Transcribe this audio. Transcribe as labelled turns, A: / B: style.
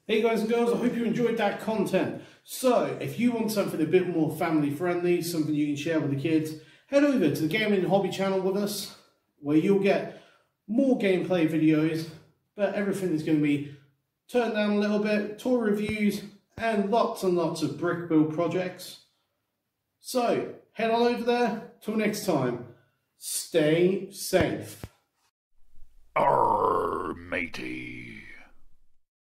A: Hey guys and girls, I hope you enjoyed that content. So, if you want something a bit more family friendly, something you can share with the kids, head over to the Gaming and Hobby channel with us, where you'll get more gameplay videos, but everything is going to be turned down a little bit, toy reviews, and lots of brick build projects. So, head on over there. Till next time, stay safe.
B: Arr, matey.